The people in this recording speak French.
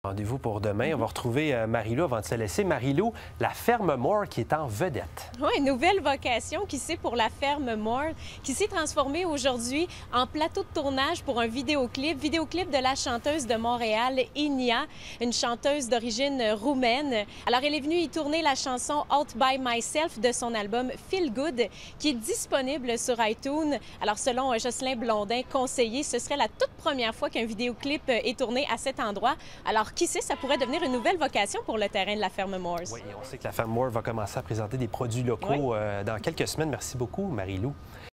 Rendez-vous pour demain. On va retrouver Marie-Lou avant de se laisser. Marie-Lou, la ferme Moore qui est en vedette. Oui, nouvelle vocation, qui sait, pour la ferme Moore, qui s'est transformée aujourd'hui en plateau de tournage pour un vidéoclip de la chanteuse de Montréal, Inia, une chanteuse d'origine roumaine. Alors, elle est venue y tourner la chanson All by Myself de son album Feel Good, qui est disponible sur iTunes. Alors, selon Jocelyn Blondin, conseiller, ce serait la toute première fois qu'un vidéoclip est tourné à cet endroit. Alors, qui sait, ça pourrait devenir une nouvelle vocation pour le terrain de la ferme Moore. Oui, on sait que la ferme Moore va commencer à présenter des produits locaux dans quelques semaines. Merci beaucoup, Marie-Lou.